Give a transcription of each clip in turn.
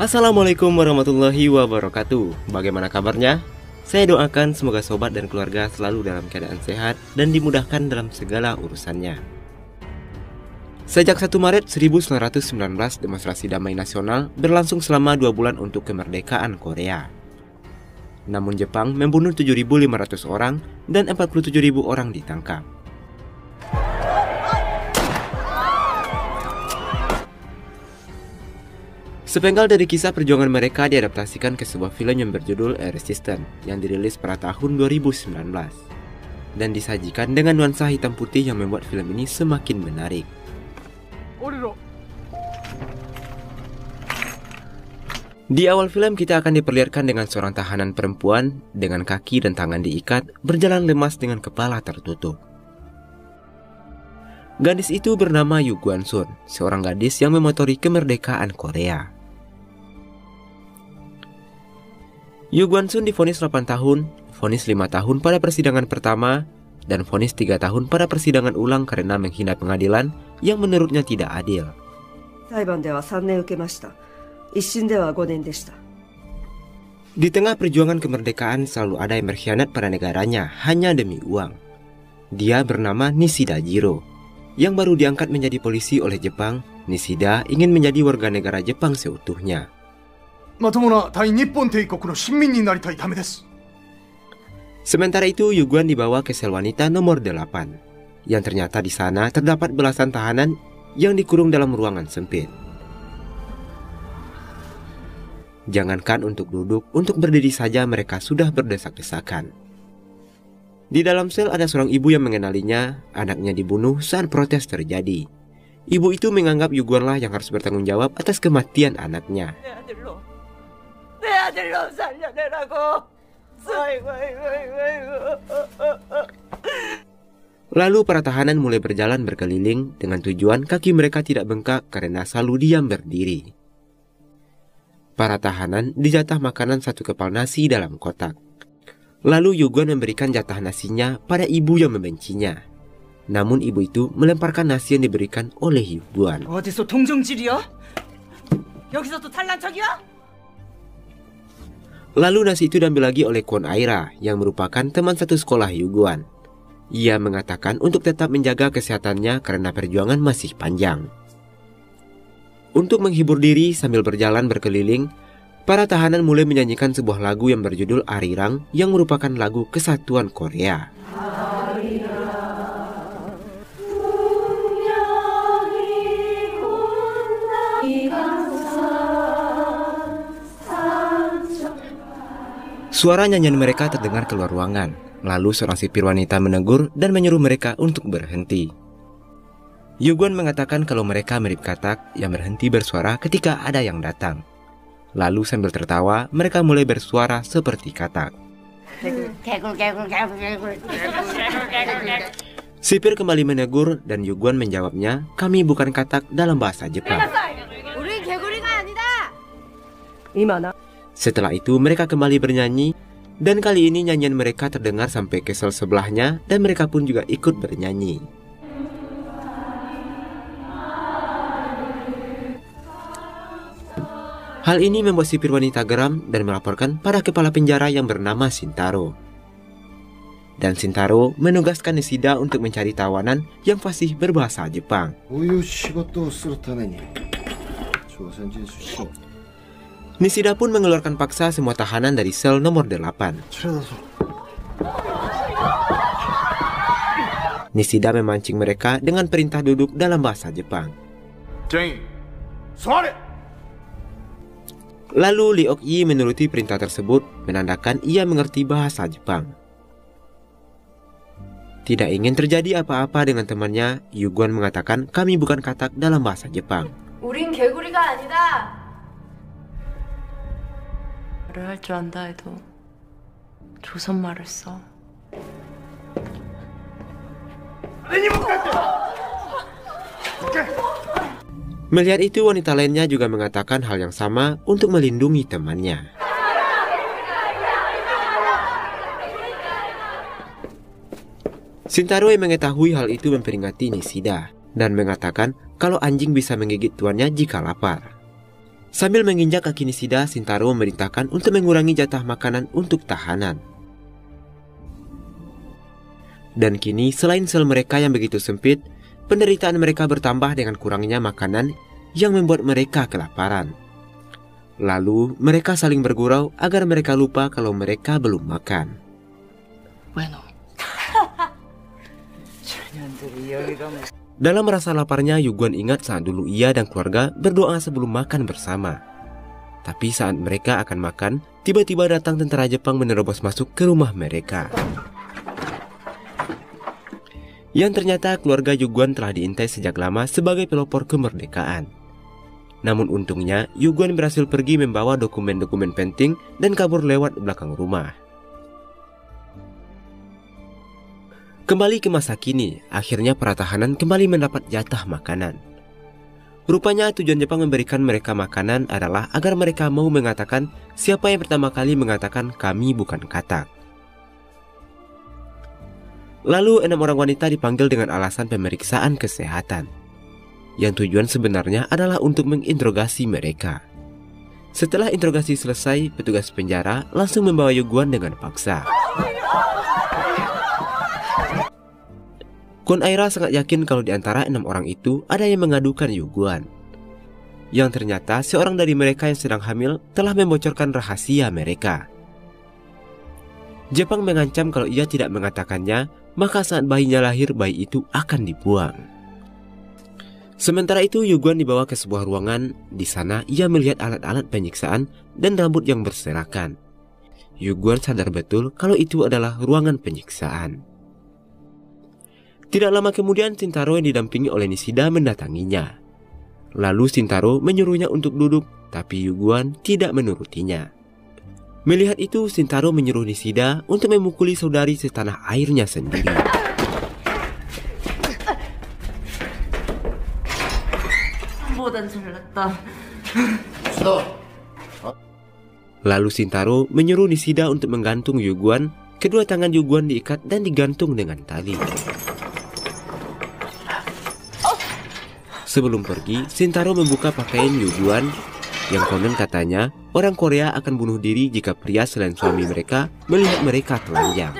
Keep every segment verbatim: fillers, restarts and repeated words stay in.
Assalamualaikum warahmatullahi wabarakatuh. Bagaimana kabarnya? Saya doakan semoga sobat dan keluarga selalu dalam keadaan sehat dan dimudahkan dalam segala urusannya. Sejak satu Maret seribu sembilan ratus sembilan belas, demonstrasi damai nasional berlangsung selama dua bulan untuk kemerdekaan Korea. Namun Jepang membunuh tujuh ribu lima ratus orang dan empat puluh tujuh ribu orang ditangkap. Sepenggal dari kisah perjuangan mereka diadaptasikan ke sebuah film yang berjudul A Resistance yang dirilis pada tahun dua ribu sembilan belas dan disajikan dengan nuansa hitam putih yang membuat film ini semakin menarik. Di awal film kita akan diperlihatkan dengan seorang tahanan perempuan dengan kaki dan tangan diikat berjalan lemas dengan kepala tertutup. Gadis itu bernama Yu Guan-sun, seorang gadis yang memotori kemerdekaan Korea. Yu Guan-sun divonis delapan tahun, vonis lima tahun pada persidangan pertama, dan vonis tiga tahun pada persidangan ulang karena menghina pengadilan yang menurutnya tidak adil. Di tengah perjuangan kemerdekaan selalu ada yang berkhianat pada negaranya hanya demi uang. Dia bernama Nishida Jiro. Yang baru diangkat menjadi polisi oleh Jepang, Nishida ingin menjadi warga negara Jepang seutuhnya. Sementara itu, Yu Guan dibawa ke sel wanita nomor delapan, yang ternyata di sana terdapat belasan tahanan yang dikurung dalam ruangan sempit. Jangankan untuk duduk, untuk berdiri saja mereka sudah berdesak-desakan. Di dalam sel ada seorang ibu yang mengenalinya, anaknya dibunuh saat protes terjadi. Ibu itu menganggap Yu Guan lah yang harus bertanggung jawab atas kematian anaknya. Lalu para tahanan mulai berjalan berkeliling dengan tujuan kaki mereka tidak bengkak karena selalu diam berdiri. Para tahanan dijatah makanan satu kepal nasi dalam kotak. Lalu Yu Guan memberikan jatah nasinya pada ibu yang membencinya. Namun ibu itu melemparkan nasi yang diberikan oleh Yu Guan. Lalu nasi itu diambil lagi oleh Kwon Aira yang merupakan teman satu sekolah Yu Guan. Ia mengatakan untuk tetap menjaga kesehatannya karena perjuangan masih panjang. Untuk menghibur diri sambil berjalan berkeliling, para tahanan mulai menyanyikan sebuah lagu yang berjudul Arirang yang merupakan lagu kesatuan Korea. Suara nyanyian mereka terdengar keluar ruangan. Lalu seorang sipir wanita menegur dan menyuruh mereka untuk berhenti. Yu Guan mengatakan kalau mereka mirip katak yang berhenti bersuara ketika ada yang datang. Lalu sambil tertawa, mereka mulai bersuara seperti katak. Sipir kembali menegur dan Yu Guan menjawabnya, kami bukan katak dalam bahasa Jepang. Setelah itu mereka kembali bernyanyi, dan kali ini nyanyian mereka terdengar sampai ke sel sebelahnya dan mereka pun juga ikut bernyanyi. Hal ini membuat sipir wanita geram dan melaporkan pada kepala penjara yang bernama Shintaro. Dan Shintaro menugaskan Nishida untuk mencari tawanan yang fasih berbahasa Jepang. Nishida pun mengeluarkan paksa semua tahanan dari sel nomor delapan. Nishida memancing mereka dengan perintah duduk dalam bahasa Jepang. Lalu Lee Ok-yi menuruti perintah tersebut, menandakan ia mengerti bahasa Jepang. Tidak ingin terjadi apa-apa dengan temannya, Yu Guan mengatakan kami bukan katak dalam bahasa Jepang. 우린 개구리가 아니다. 말을 할 줄 안다 해도 조선말을 써. Melihat itu, wanita lainnya juga mengatakan hal yang sama untuk melindungi temannya. Shintaro yang mengetahui hal itu memperingati Nishida dan mengatakan kalau anjing bisa menggigit tuannya jika lapar. Sambil menginjak kaki Nishida, Shintaro memerintahkan untuk mengurangi jatah makanan untuk tahanan. Dan kini selain sel mereka yang begitu sempit, penderitaan mereka bertambah dengan kurangnya makanan yang membuat mereka kelaparan. Lalu mereka saling bergurau agar mereka lupa kalau mereka belum makan. Bueno. Dalam rasa laparnya, Yuguan ingat saat dulu ia dan keluarga berdoa sebelum makan bersama. Tapi saat mereka akan makan, tiba-tiba datang tentara Jepang menerobos masuk ke rumah mereka. Yang ternyata keluarga Yuguan telah diintai sejak lama sebagai pelopor kemerdekaan. Namun untungnya, Yuguan berhasil pergi membawa dokumen-dokumen penting dan kabur lewat belakang rumah. Kembali ke masa kini, akhirnya para tahanan kembali mendapat jatah makanan. Rupanya tujuan Jepang memberikan mereka makanan adalah agar mereka mau mengatakan siapa yang pertama kali mengatakan kami bukan katak. Lalu enam orang wanita dipanggil dengan alasan pemeriksaan kesehatan, yang tujuan sebenarnya adalah untuk menginterogasi mereka. Setelah interogasi selesai, petugas penjara langsung membawa Yuguan dengan paksa. Kwon Aira sangat yakin kalau di antara enam orang itu ada yang mengadukan Yuguan. Yang ternyata seorang dari mereka yang sedang hamil telah membocorkan rahasia mereka. Jepang mengancam kalau ia tidak mengatakannya, maka saat bayinya lahir, bayi itu akan dibuang. Sementara itu Yuguan dibawa ke sebuah ruangan. Di sana ia melihat alat-alat penyiksaan dan rambut yang berserakan. Yuguan sadar betul kalau itu adalah ruangan penyiksaan. Tidak lama kemudian Shintaro yang didampingi oleh Nishida mendatanginya. Lalu Shintaro menyuruhnya untuk duduk, tapi Yuguan tidak menurutinya. Melihat itu, Shintaro menyuruh Nishida untuk memukuli saudari setanah airnya sendiri. Lalu Shintaro menyuruh Nishida untuk menggantung Yuguan. Kedua tangan Yuguan diikat dan digantung dengan tali. Sebelum pergi, Shintaro membuka pakaian Yuguan yang konon katanya orang Korea akan bunuh diri jika pria selain suami mereka melihat mereka telanjang.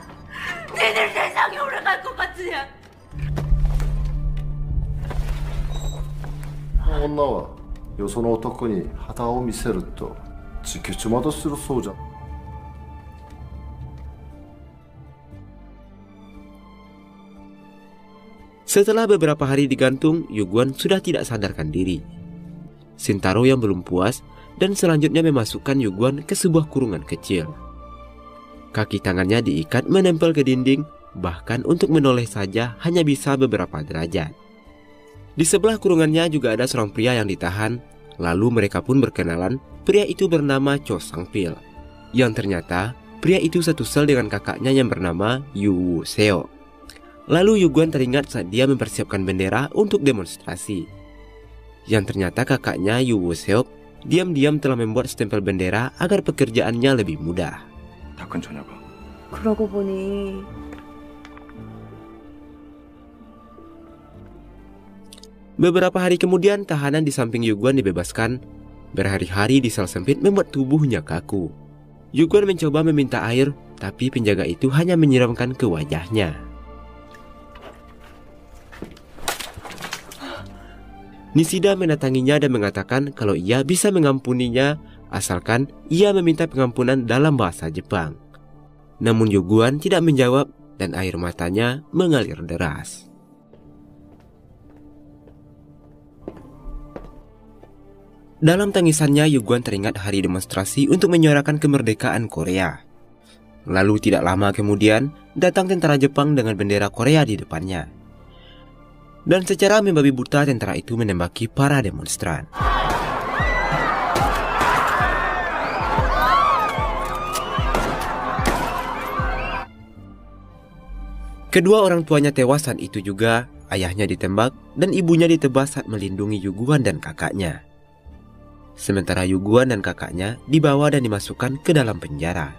Setelah beberapa hari digantung, Yuguan sudah tidak sadarkan diri. Shintaro yang belum puas dan selanjutnya memasukkan Yuguan ke sebuah kurungan kecil. Kaki tangannya diikat menempel ke dinding, bahkan untuk menoleh saja hanya bisa beberapa derajat. Di sebelah kurungannya juga ada seorang pria yang ditahan. Lalu mereka pun berkenalan. Pria itu bernama Cho Sang-pil, yang ternyata pria itu satu sel dengan kakaknya yang bernama Yu Woo-seo. Lalu Yuguan teringat saat dia mempersiapkan bendera untuk demonstrasi. Yang ternyata kakaknya Yu Woo-seo diam-diam telah membuat stempel bendera agar pekerjaannya lebih mudah. 그러고 보니 Beberapa hari kemudian tahanan di samping Yuguan dibebaskan. Berhari-hari di sel sempit membuat tubuhnya kaku. Yuguan mencoba meminta air, tapi penjaga itu hanya menyiramkan ke wajahnya. Nishida mendatanginya dan mengatakan kalau ia bisa mengampuninya asalkan ia meminta pengampunan dalam bahasa Jepang. Namun Yuguan tidak menjawab dan air matanya mengalir deras. Dalam tangisannya, Yuguan teringat hari demonstrasi untuk menyuarakan kemerdekaan Korea. Lalu tidak lama kemudian, datang tentara Jepang dengan bendera Korea di depannya. Dan secara membabi buta tentara itu menembaki para demonstran. Kedua orang tuanya tewas saat itu juga. Ayahnya ditembak dan ibunya ditebas saat melindungi Yuguan dan kakaknya. Sementara Yuguan dan kakaknya dibawa dan dimasukkan ke dalam penjara.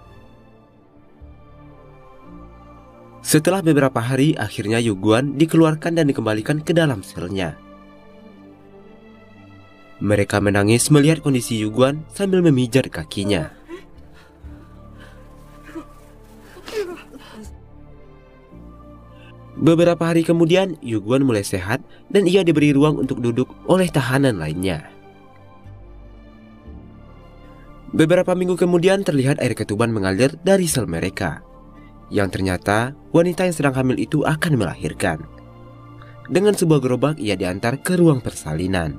Setelah beberapa hari, akhirnya Yuguan dikeluarkan dan dikembalikan ke dalam selnya. Mereka menangis melihat kondisi Yuguan sambil memijat kakinya. Beberapa hari kemudian, Yuguan mulai sehat dan ia diberi ruang untuk duduk oleh tahanan lainnya. Beberapa minggu kemudian terlihat air ketuban mengalir dari sel mereka, yang ternyata wanita yang sedang hamil itu akan melahirkan. Dengan sebuah gerobak ia diantar ke ruang persalinan.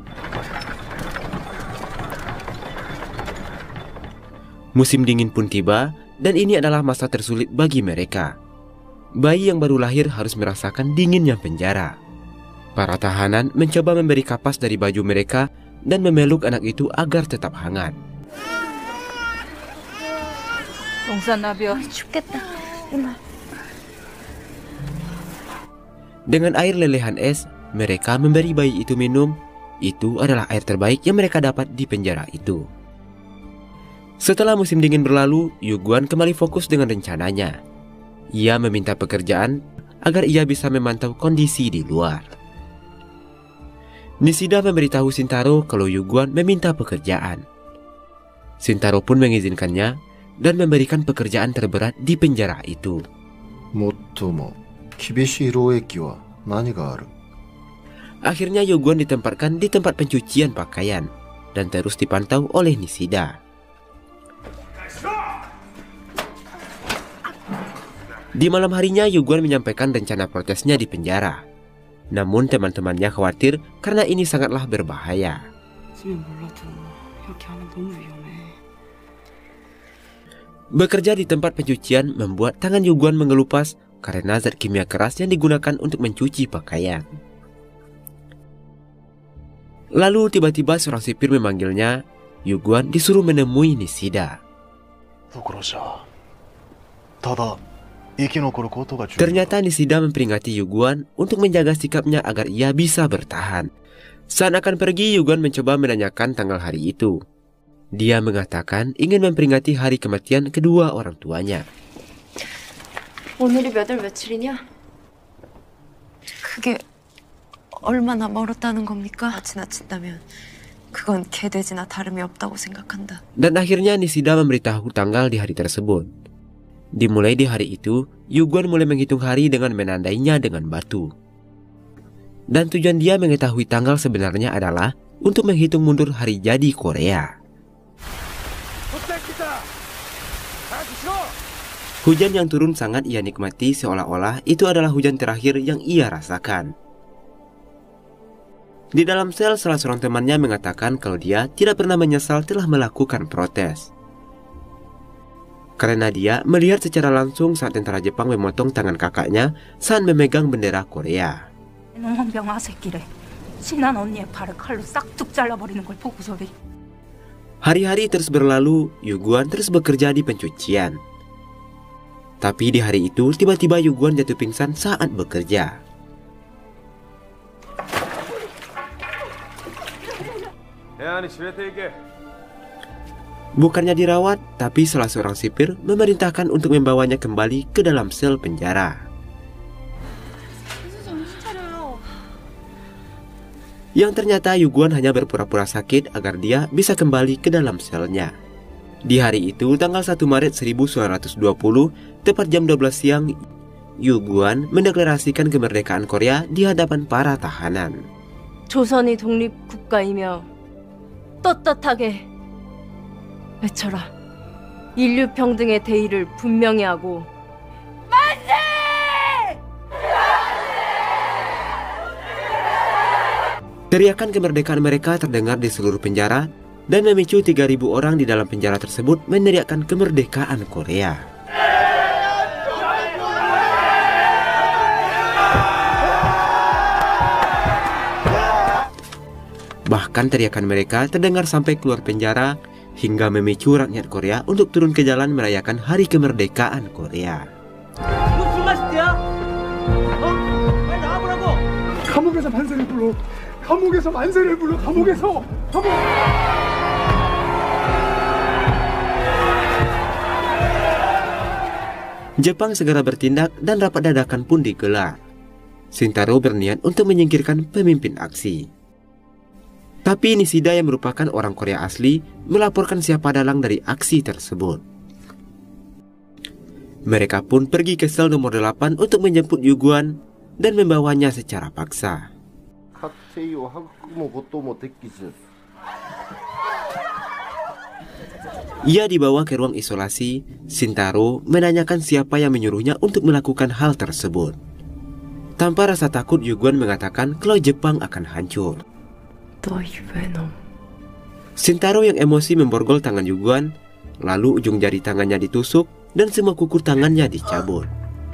Musim dingin pun tiba dan ini adalah masa tersulit bagi mereka. Bayi yang baru lahir harus merasakan dinginnya penjara. Para tahanan mencoba memberi kapas dari baju mereka dan memeluk anak itu agar tetap hangat. Dengan air lelehan es, mereka memberi bayi itu minum. Itu adalah air terbaik yang mereka dapat di penjara itu. Setelah musim dingin berlalu, Yuguan kembali fokus dengan rencananya. Ia meminta pekerjaan agar ia bisa memantau kondisi di luar. Nishida memberitahu Shintaro kalau Yuguan meminta pekerjaan. Shintaro pun mengizinkannya dan memberikan pekerjaan terberat di penjara itu. Akhirnya Yuguan ditempatkan di tempat pencucian pakaian dan terus dipantau oleh Nishida. Di malam harinya Yuguan menyampaikan rencana protesnya di penjara. Namun teman-temannya khawatir karena ini sangatlah berbahaya. Bekerja di tempat pencucian membuat tangan Yuguan mengelupas karena zat kimia keras yang digunakan untuk mencuci pakaian. Lalu tiba-tiba seorang sipir memanggilnya. Yuguan disuruh menemui Nishida. Ternyata Nishida memperingati Yuguan untuk menjaga sikapnya agar ia bisa bertahan. Saat akan pergi, Yuguan mencoba menanyakan tanggal hari itu. Dia mengatakan ingin memperingati hari kematian kedua orang tuanya. 오늘이 몇 월 며칠이냐? 그게 얼마나 멀었다는 겁니까? 지나친다면 그건 개돼지나 다름이 없다고 생각한다. Dan akhirnya Nishida memberitahu tanggal di hari tersebut. Dimulai di hari itu, Yuguan mulai menghitung hari dengan menandainya dengan batu. Dan tujuan dia mengetahui tanggal sebenarnya adalah untuk menghitung mundur hari jadi Korea. Hujan yang turun sangat ia nikmati seolah-olah itu adalah hujan terakhir yang ia rasakan. Di dalam sel, salah seorang temannya mengatakan kalau dia tidak pernah menyesal telah melakukan protes. Karena dia melihat secara langsung saat tentara Jepang memotong tangan kakaknya saat memegang bendera Korea. Hari-hari terus berlalu, Yuguan terus bekerja di pencucian. Tapi di hari itu tiba-tiba Yuguan jatuh pingsan saat bekerja. Bukannya dirawat, tapi salah seorang sipir memerintahkan untuk membawanya kembali ke dalam sel penjara. Yang ternyata Yuguan hanya berpura-pura sakit agar dia bisa kembali ke dalam selnya. Di hari itu, tanggal satu Maret seribu sembilan ratus dua puluh, tepat jam dua belas siang, Yuguan mendeklarasikan kemerdekaan Korea di hadapan para tahanan. 조선이 독립국가이며 떳떳하게 외쳐라. 인류 평등의 대의를 분명히 하고 만세! Teriakan kemerdekaan mereka terdengar di seluruh penjara dan memicu tiga ribu orang di dalam penjara tersebut meneriakkan kemerdekaan Korea. Bahkan teriakan mereka terdengar sampai keluar penjara hingga memicu rakyat Korea untuk turun ke jalan merayakan hari kemerdekaan Korea. 감옥에서 만세를 불러. 감옥에서 만세를 불러. 감옥에서. 감옥. Jepang segera bertindak dan rapat dadakan pun digelar. Shintaro berniat untuk menyingkirkan pemimpin aksi. Tapi Nishida yang merupakan orang Korea asli melaporkan siapa dalang dari aksi tersebut. Mereka pun pergi ke sel nomor delapan untuk menjemput Yuguan dan membawanya secara paksa. Ia dibawa ke ruang isolasi. Shintaro menanyakan siapa yang menyuruhnya untuk melakukan hal tersebut. Tanpa rasa takut, Yuguan mengatakan kalau Jepang akan hancur. Shintaro yang emosi memborgol tangan Yuguan, lalu ujung jari tangannya ditusuk dan semua kuku tangannya dicabut.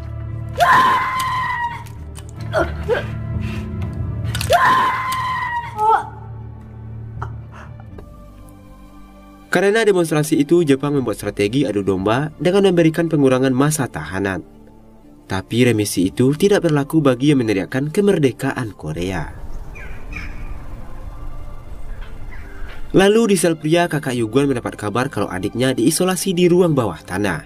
Karena demonstrasi itu, Jepang membuat strategi adu domba dengan memberikan pengurangan masa tahanan. Tapi remisi itu tidak berlaku bagi yang meneriakkan kemerdekaan Korea. Lalu di sel pria, kakak Yuguan mendapat kabar kalau adiknya diisolasi di ruang bawah tanah.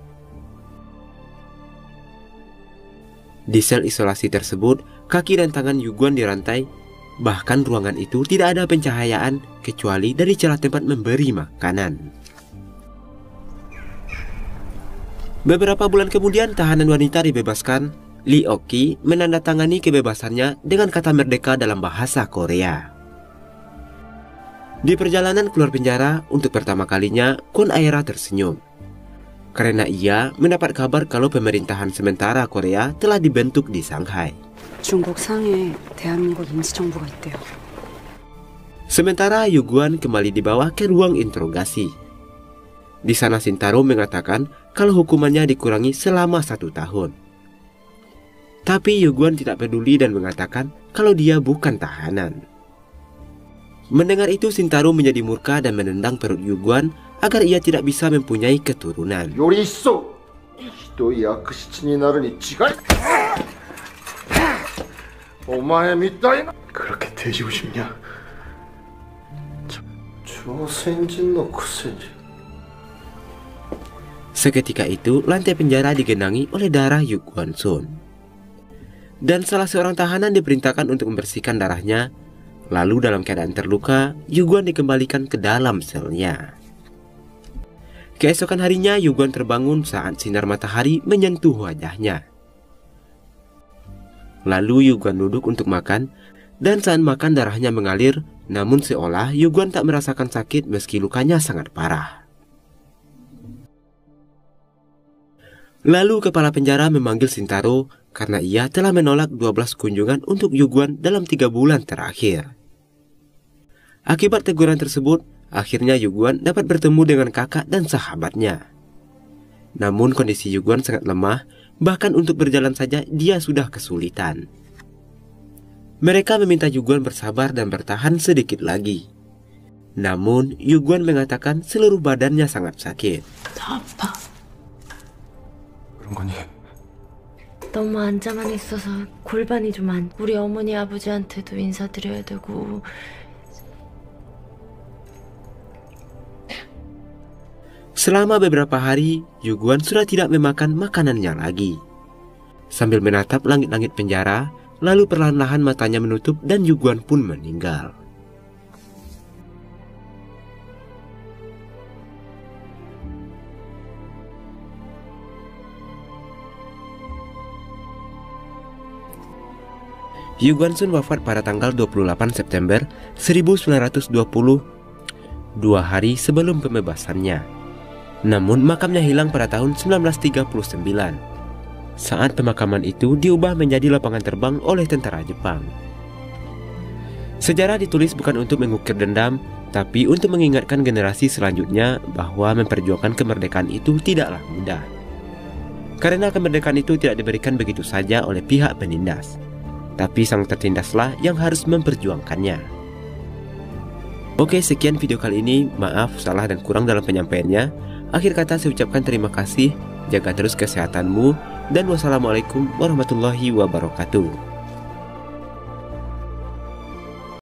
Di sel isolasi tersebut, kaki dan tangan Yuguan dirantai. Bahkan ruangan itu tidak ada pencahayaan kecuali dari celah tempat memberi makanan. Beberapa bulan kemudian tahanan wanita dibebaskan. Lee Ok-ki menandatangani kebebasannya dengan kata merdeka dalam bahasa Korea. Di perjalanan keluar penjara untuk pertama kalinya, Kwon Aira tersenyum. Karena ia mendapat kabar kalau pemerintahan sementara Korea telah dibentuk di Shanghai. 중국 상해에 대한민국 임시정부가 있대요. Sementara Yuguan kembali dibawa ke ruang interogasi. Di sana Shintaro mengatakan kalau hukumannya dikurangi selama satu tahun. Tapi Yuguan tidak peduli dan mengatakan kalau dia bukan tahanan. Mendengar itu, Shintaro menjadi murka dan menendang perut Yuguan agar ia tidak bisa mempunyai keturunan. 그렇게 되시고 싶냐? Seketika itu, lantai penjara digenangi oleh darah Yuguan Sun. Dan salah seorang tahanan diperintahkan untuk membersihkan darahnya. Lalu dalam keadaan terluka, Yuguan dikembalikan ke dalam selnya. Keesokan harinya, Yuguan terbangun saat sinar matahari menyentuh wajahnya. Lalu Yuguan duduk untuk makan, dan saat makan darahnya mengalir, namun seolah Yuguan tak merasakan sakit meski lukanya sangat parah. Lalu kepala penjara memanggil Shintaro karena ia telah menolak dua belas kunjungan untuk Yuguan dalam tiga bulan terakhir. Akibat teguran tersebut, akhirnya Yuguan dapat bertemu dengan kakak dan sahabatnya. Namun kondisi Yuguan sangat lemah. Bahkan untuk berjalan saja dia sudah kesulitan. Mereka meminta Yuguan bersabar dan bertahan sedikit lagi. Namun Yuguan mengatakan seluruh badannya sangat sakit. 아파. 그런 거니? 너무 앉아만 있어서 골반이 좀 안. 우리 어머니 아버지한테도 인사드려야 되고. Selama beberapa hari, Yuguan sudah tidak memakan makanannya lagi. Sambil menatap langit-langit penjara, lalu perlahan-lahan matanya menutup dan Yuguan pun meninggal. Yuguan Sun wafat pada tanggal dua puluh delapan September seribu sembilan ratus dua puluh, dua hari sebelum pembebasannya. Namun makamnya hilang pada tahun seribu sembilan ratus tiga puluh sembilan. Saat pemakaman itu diubah menjadi lapangan terbang oleh tentara Jepang. Sejarah ditulis bukan untuk mengukir dendam, tapi untuk mengingatkan generasi selanjutnya bahwa memperjuangkan kemerdekaan itu tidaklah mudah. Karena kemerdekaan itu tidak diberikan begitu saja oleh pihak penindas, tapi sang tertindaslah yang harus memperjuangkannya. Oke, sekian video kali ini. Maaf salah dan kurang dalam penyampaiannya. Akhir kata saya ucapkan terima kasih, jaga terus kesehatanmu, dan wassalamualaikum warahmatullahi wabarakatuh.